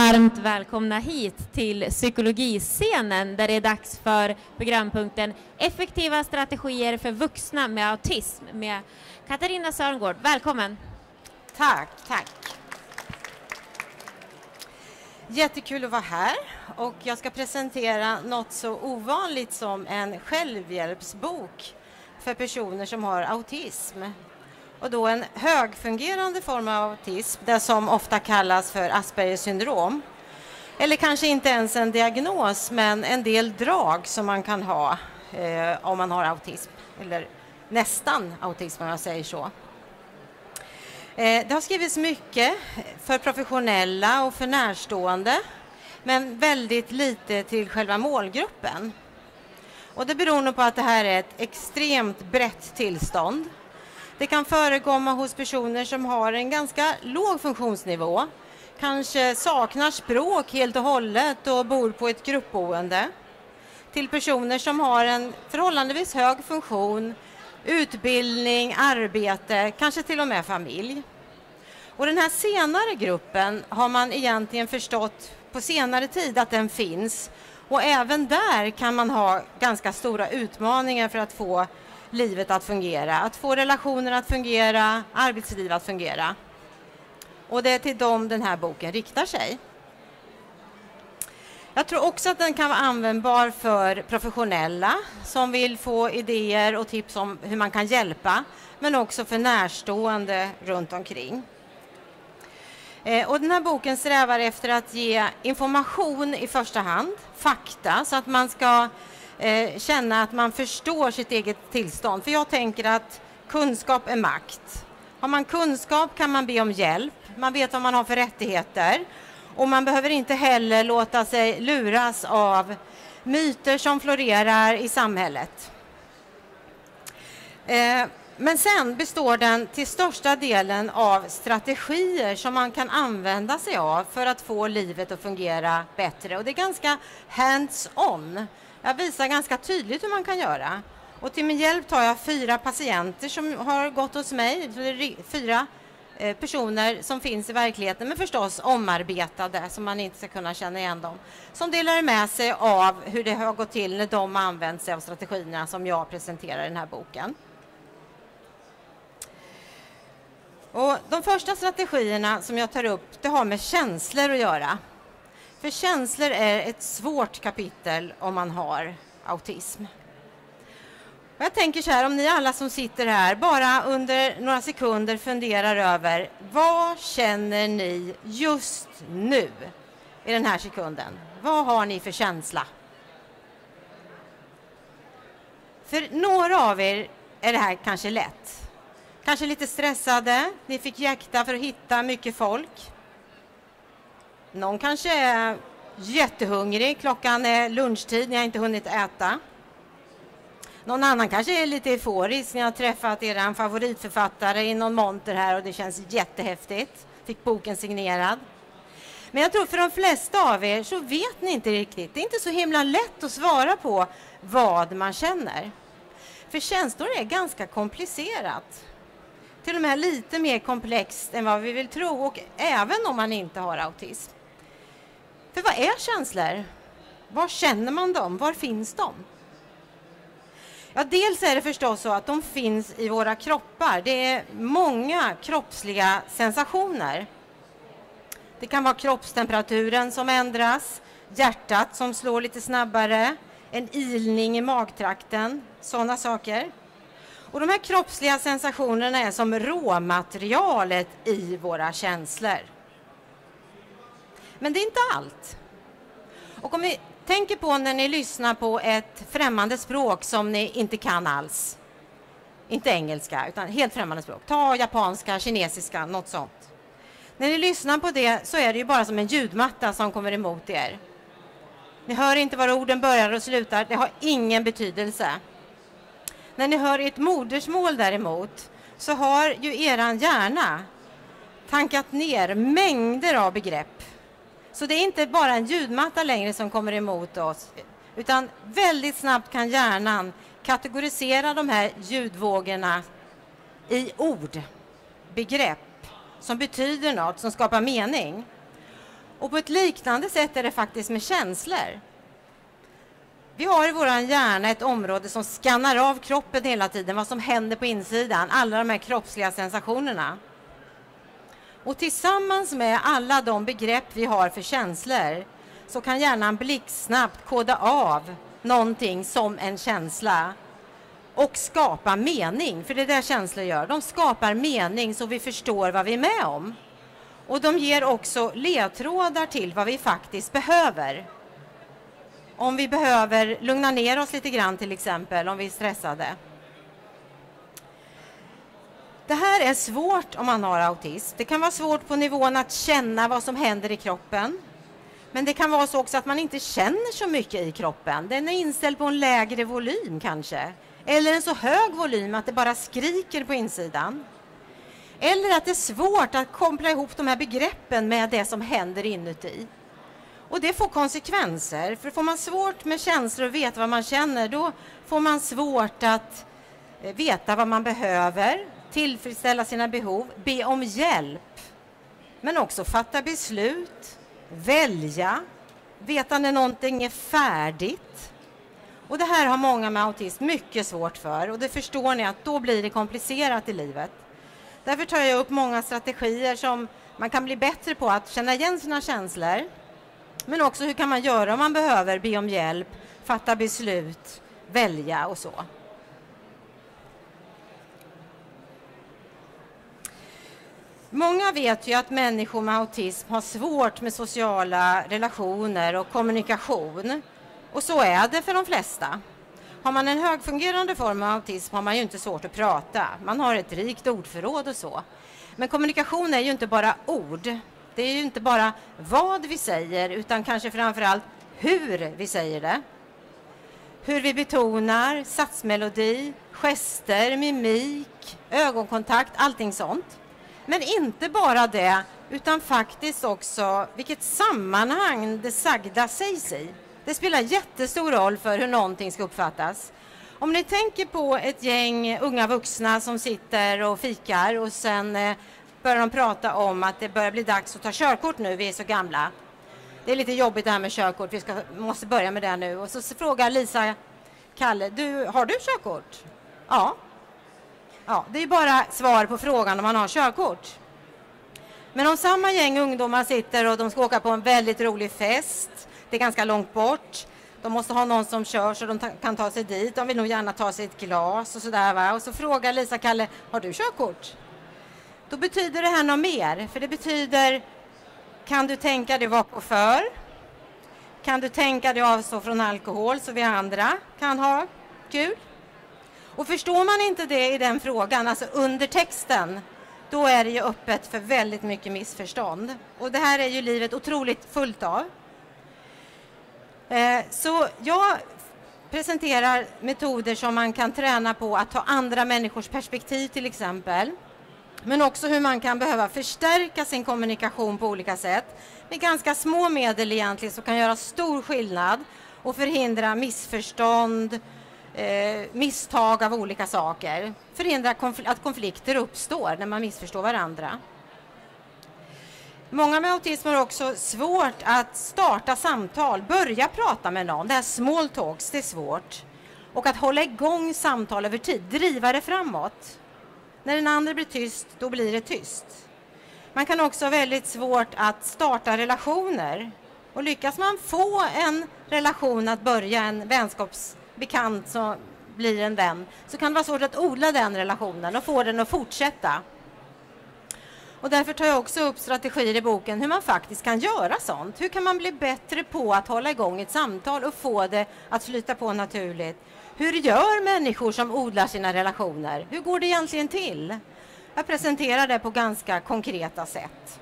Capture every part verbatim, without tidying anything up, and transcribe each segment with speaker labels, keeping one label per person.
Speaker 1: varmt välkomna hit till psykologiscenen där det är dags för programpunkten Effektiva strategier för vuxna med autism med Katarina Sörngård. Välkommen!
Speaker 2: Tack, tack. Jättekul att vara här och jag ska presentera något så ovanligt som en självhjälpsbok för personer som har autism. Och då en högfungerande form av autism, det som ofta kallas för Aspergers syndrom. Eller kanske inte ens en diagnos, men en del drag som man kan ha eh, om man har autism. Eller nästan autism om jag säger så. Eh, det har skrivits mycket för professionella och för närstående, men väldigt lite till själva målgruppen. Och det beror nog på att det här är ett extremt brett tillstånd. Det kan förekomma hos personer som har en ganska låg funktionsnivå, kanske saknar språk helt och hållet och bor på ett gruppboende, till personer som har en förhållandevis hög funktion, utbildning, arbete, kanske till och med familj. Och den här senare gruppen har man egentligen förstått på senare tid att den finns, och även där kan man ha ganska stora utmaningar för att få livet att fungera, att få relationer att fungera, arbetsliv att fungera. Och det är till dem den här boken riktar sig. Jag tror också att den kan vara användbar för professionella som vill få idéer och tips om hur man kan hjälpa, men också för närstående runt omkring. Eh, och den här boken strävar efter att ge information i första hand, fakta, så att man ska Eh, känna att man förstår sitt eget tillstånd. För jag tänker att kunskap är makt. Har man kunskap kan man be om hjälp. Man vet vad man har för rättigheter. Och man behöver inte heller låta sig luras av myter som florerar i samhället. Eh, men sen består den till största delen av strategier som man kan använda sig av för att få livet att fungera bättre. Och det är ganska hands-on. Jag visar ganska tydligt hur man kan göra. Och till min hjälp tar jag fyra patienter som har gått hos mig. Fyra eh, personer som finns i verkligheten, men förstås omarbetade så man inte ska kunna känna igen dem. Som delar med sig av hur det har gått till när de använt sig av strategierna som jag presenterar i den här boken. Och de första strategierna som jag tar upp, det har med känslor att göra. För känslor är ett svårt kapitel om man har autism. Och jag tänker så här, om ni alla som sitter här bara under några sekunder funderar över vad känner ni just nu i den här sekunden? Vad har ni för känsla? För några av er är det här kanske lätt. Kanske lite stressade, ni fick jäkta för att hitta mycket folk. Någon kanske är jättehungrig, klockan är lunchtid, ni har inte hunnit äta. Någon annan kanske är lite euforisk, ni har träffat er favoritförfattare i någon monter här och det känns jättehäftigt. Fick boken signerad. Men jag tror för de flesta av er så vet ni inte riktigt. Det är inte så himla lätt att svara på vad man känner. För känslor är ganska komplicerat. Till och med lite mer komplext än vad vi vill tro, och även om man inte har autism. För vad är känslor? Var känner man dem? Var finns de? Ja, dels är det förstås så att de finns i våra kroppar. Det är många kroppsliga sensationer. Det kan vara kroppstemperaturen som ändras, hjärtat som slår lite snabbare, en ilning i magtrakten, sådana saker. Och de här kroppsliga sensationerna är som råmaterialet i våra känslor. Men det är inte allt. Och om vi tänker på när ni lyssnar på ett främmande språk som ni inte kan alls. Inte engelska, utan helt främmande språk. Ta japanska, kinesiska, något sånt. När ni lyssnar på det så är det ju bara som en ljudmatta som kommer emot er. Ni hör inte var orden börjar och slutar. Det har ingen betydelse. När ni hör ett modersmål däremot så har ju eran hjärna tankat ner mängder av begrepp. Så det är inte bara en ljudmatta längre som kommer emot oss, utan väldigt snabbt kan hjärnan kategorisera de här ljudvågorna i ord, begrepp som betyder något, som skapar mening. Och på ett liknande sätt är det faktiskt med känslor. Vi har i vår hjärna ett område som skannar av kroppen hela tiden, vad som händer på insidan, alla de här kroppsliga sensationerna. Och tillsammans med alla de begrepp vi har för känslor så kan hjärnan blixtsnabbt koda av någonting som en känsla och skapa mening, för det är det känslor gör. De skapar mening så vi förstår vad vi är med om. Och de ger också ledtrådar till vad vi faktiskt behöver. Om vi behöver lugna ner oss lite grann till exempel, om vi är stressade. Det här är svårt om man har autism. Det kan vara svårt på nivån att känna vad som händer i kroppen. Men det kan vara så också att man inte känner så mycket i kroppen. Den är inställd på en lägre volym kanske. Eller en så hög volym att det bara skriker på insidan. Eller att det är svårt att koppla ihop de här begreppen med det som händer inuti. Och det får konsekvenser. För får man svårt med känslor och veta vad man känner, då får man svårt att veta vad man behöver, tillfredsställa sina behov, be om hjälp. Men också fatta beslut, välja, veta när någonting är färdigt. Och det här har många med autism mycket svårt för. Och det förstår ni att då blir det komplicerat i livet. Därför tar jag upp många strategier som man kan bli bättre på att känna igen sina känslor. Men också hur kan man göra om man behöver be om hjälp, fatta beslut, välja och så. Många vet ju att människor med autism har svårt med sociala relationer och kommunikation. Och så är det för de flesta. Har man en högfungerande form av autism har man ju inte svårt att prata. Man har ett rikt ordförråd och så. Men kommunikation är ju inte bara ord. Det är ju inte bara vad vi säger utan kanske framförallt hur vi säger det. Hur vi betonar, satsmelodi, gester, mimik, ögonkontakt, allting sånt. Men inte bara det utan faktiskt också vilket sammanhang det sagda sägs i. Det spelar jättestor roll för hur någonting ska uppfattas. Om ni tänker på ett gäng unga vuxna som sitter och fikar och sen eh, börjar de prata om att det börjar bli dags att ta körkort nu, vi är så gamla. Det är lite jobbigt det här med körkort, vi ska, måste börja med det nu. Och så frågar Lisa, Kalle, du, har du körkort? Ja. Ja, det är bara svar på frågan om man har körkort. Men om samma gäng ungdomar sitter och de ska åka på en väldigt rolig fest, det är ganska långt bort. De måste ha någon som kör så de ta- kan ta sig dit. De vill nog gärna ta sig ett glas och sådär va. Och så frågar Lisa, Kalle, har du körkort? Då betyder det här något mer. För det betyder, kan du tänka dig vara på för? Kan du tänka dig avstå från alkohol så vi andra kan ha kul? Och förstår man inte det i den frågan, alltså under texten, då är det ju öppet för väldigt mycket missförstånd. Och det här är ju livet otroligt fullt av. Så jag presenterar metoder som man kan träna på att ta andra människors perspektiv till exempel. Men också hur man kan behöva förstärka sin kommunikation på olika sätt. Med ganska små medel egentligen som kan göra stor skillnad och förhindra missförstånd, eh, misstag av olika saker. Förhindra konfl- att konflikter uppstår när man missförstår varandra. Många med autism har också svårt att starta samtal, börja prata med någon. Det här small talks, det är svårt. Och att hålla igång samtal över tid, driva det framåt. När den andra blir tyst, då blir det tyst. Man kan också ha väldigt svårt att starta relationer. Och lyckas man få en relation att börja, en vänskapsbekant som blir en vän, så kan det vara svårt att odla den relationen och få den att fortsätta. Och därför tar jag också upp strategier i boken hur man faktiskt kan göra sånt. Hur kan man bli bättre på att hålla igång ett samtal och få det att flyta på naturligt? Hur gör människor som odlar sina relationer? Hur går det egentligen till? Jag presenterar det på ganska konkreta sätt.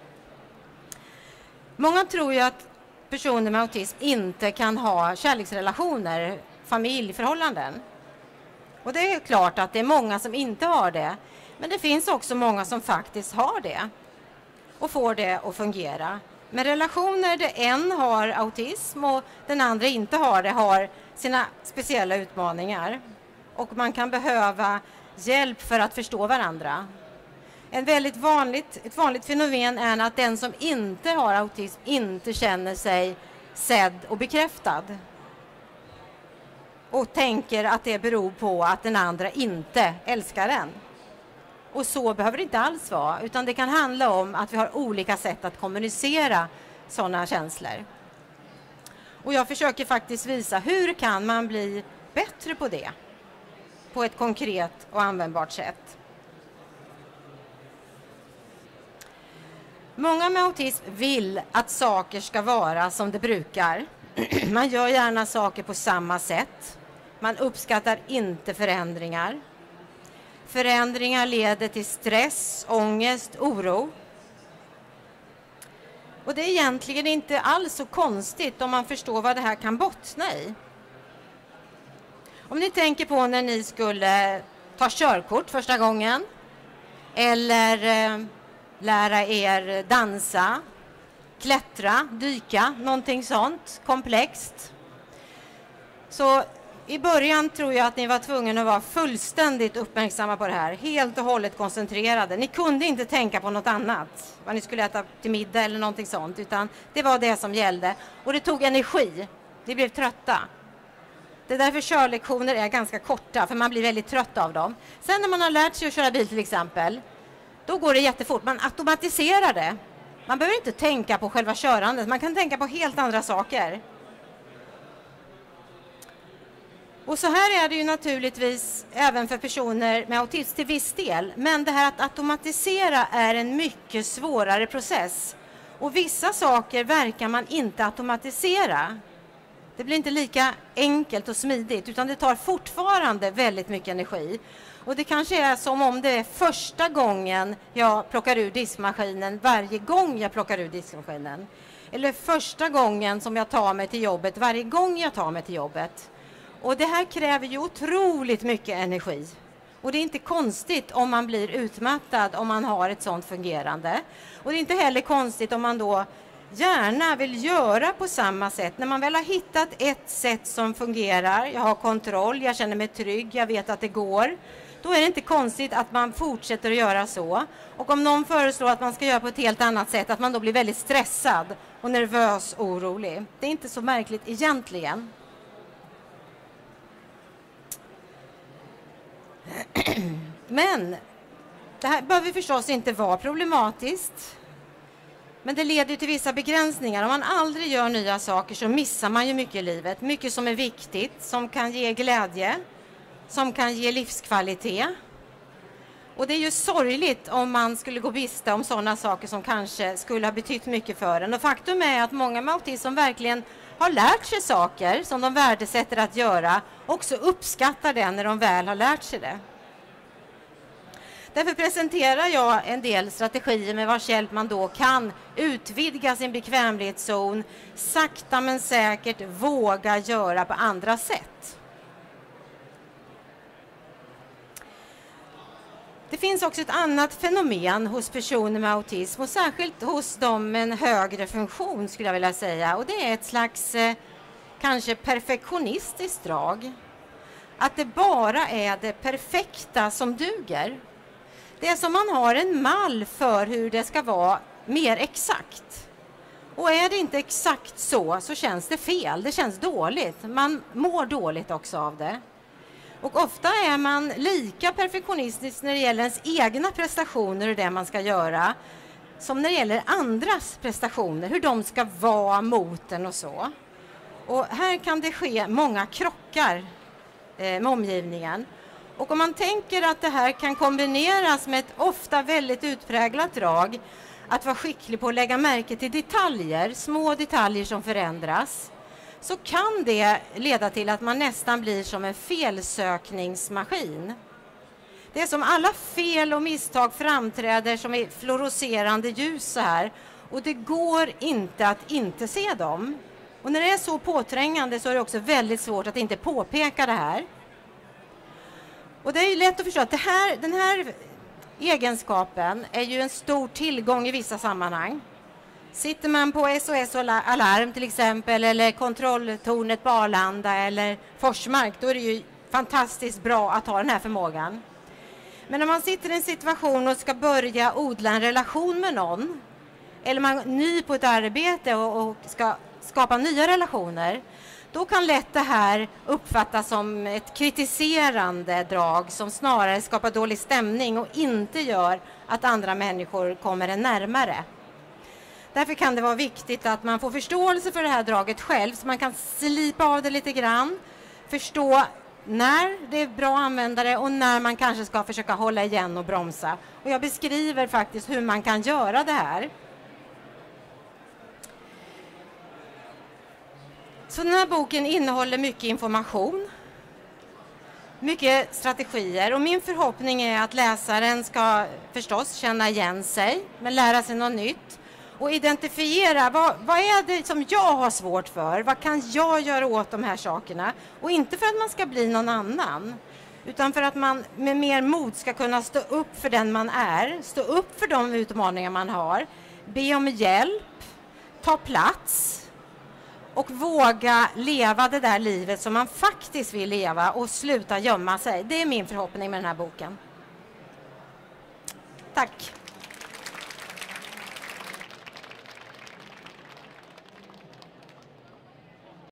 Speaker 2: Många tror ju att personer med autism inte kan ha kärleksrelationer, familjeförhållanden. Och det är klart att det är många som inte har det. Men det finns också många som faktiskt har det och får det att fungera. Men relationer där en har autism och den andra inte har det har sina speciella utmaningar. Och man kan behöva hjälp för att förstå varandra. En väldigt vanligt, ett vanligt fenomen är att den som inte har autism inte känner sig sedd och bekräftad. Och tänker att det beror på att den andra inte älskar en. Och så behöver det inte alls vara, utan det kan handla om att vi har olika sätt att kommunicera sådana känslor. Och jag försöker faktiskt visa hur kan man bli bättre på det på ett konkret och användbart sätt. Många med autism vill att saker ska vara som det brukar. Man gör gärna saker på samma sätt. Man uppskattar inte förändringar. Förändringar leder till stress, ångest, oro. Och det är egentligen inte alls så konstigt om man förstår vad det här kan bottna i. Om ni tänker på när ni skulle ta körkort första gången eller eh, lära er dansa, klättra, dyka, någonting sånt komplext. Så i början tror jag att ni var tvungna att vara fullständigt uppmärksamma på det här, helt och hållet koncentrerade. Ni kunde inte tänka på något annat, vad ni skulle äta till middag eller någonting sånt, utan det var det som gällde. Och det tog energi, ni blev trötta. Det är därför körlektioner är ganska korta, för man blir väldigt trött av dem. Sen när man har lärt sig att köra bil till exempel, då går det jättefort. Man automatiserar det. Man behöver inte tänka på själva körandet, man kan tänka på helt andra saker. Och så här är det ju naturligtvis även för personer med autism till viss del. Men det här att automatisera är en mycket svårare process. Och vissa saker verkar man inte automatisera. Det blir inte lika enkelt och smidigt, utan det tar fortfarande väldigt mycket energi. Och det kanske är som om det är första gången jag plockar ur diskmaskinen varje gång jag plockar ur diskmaskinen. Eller första gången som jag tar mig till jobbet varje gång jag tar mig till jobbet. Och det här kräver ju otroligt mycket energi. Och det är inte konstigt om man blir utmattad om man har ett sådant fungerande. Och det är inte heller konstigt om man då gärna vill göra på samma sätt. När man väl har hittat ett sätt som fungerar, jag har kontroll, jag känner mig trygg, jag vet att det går. Då är det inte konstigt att man fortsätter att göra så. Och om någon föreslår att man ska göra på ett helt annat sätt, att man då blir väldigt stressad och nervös och orolig. Det är inte så märkligt egentligen. Men det här behöver förstås inte vara problematiskt. Men det leder till vissa begränsningar. Om man aldrig gör nya saker så missar man ju mycket i livet. Mycket som är viktigt, som kan ge glädje, som kan ge livskvalitet. Och det är ju sorgligt om man skulle gå miste om sådana saker som kanske skulle ha betytt mycket för en. Och faktum är att många med autism som verkligen har lärt sig saker som de värdesätter att göra också uppskattar det när de väl har lärt sig det. Därför presenterar jag en del strategier med vars hjälp man då kan utvidga sin bekvämlighetszon, sakta men säkert våga göra på andra sätt. Det finns också ett annat fenomen hos personer med autism och särskilt hos dem med en högre funktion skulle jag vilja säga. Och det är ett slags eh, kanske perfektionistiskt drag. Att det bara är det perfekta som duger. Det är som man har en mall för hur det ska vara mer exakt. Och är det inte exakt så så känns det fel, det känns dåligt. Man mår dåligt också av det. Och ofta är man lika perfektionistisk när det gäller ens egna prestationer och det man ska göra som när det gäller andras prestationer, hur de ska vara mot en och så. Och här kan det ske många krockar eh, med omgivningen. Och om man tänker att det här kan kombineras med ett ofta väldigt utpräglat drag, att vara skicklig på att lägga märke till detaljer, små detaljer som förändras, så kan det leda till att man nästan blir som en felsökningsmaskin. Det är som alla fel och misstag framträder som i fluorescerande ljus så här, och det går inte att inte se dem. Och när det är så påträngande så är det också väldigt svårt att inte påpeka det här. Och det är ju lätt att förstå att det här, den här egenskapen är ju en stor tillgång i vissa sammanhang. Sitter man på S O S Alarm till exempel, eller kontrolltornet på Arlanda eller Forsmark, då är det ju fantastiskt bra att ha den här förmågan. Men när man sitter i en situation och ska börja odla en relation med någon, eller man är ny på ett arbete och, och ska skapa nya relationer, då kan lätt det här uppfattas som ett kritiserande drag som snarare skapar dålig stämning och inte gör att andra människor kommer en närmare. Därför kan det vara viktigt att man får förståelse för det här draget själv, så man kan slipa av det lite grann, förstå när det är bra att använda det och när man kanske ska försöka hålla igen och bromsa. Och jag beskriver faktiskt hur man kan göra det här. Så den här boken innehåller mycket information, mycket strategier, och min förhoppning är att läsaren ska förstås känna igen sig, men lära sig något nytt och identifiera vad, vad är det som jag har svårt för, vad kan jag göra åt de här sakerna, och inte för att man ska bli någon annan, utan för att man med mer mod ska kunna stå upp för den man är, stå upp för de utmaningar man har, be om hjälp, ta plats och våga leva det där livet som man faktiskt vill leva och sluta gömma sig. Det är min förhoppning med den här boken. Tack!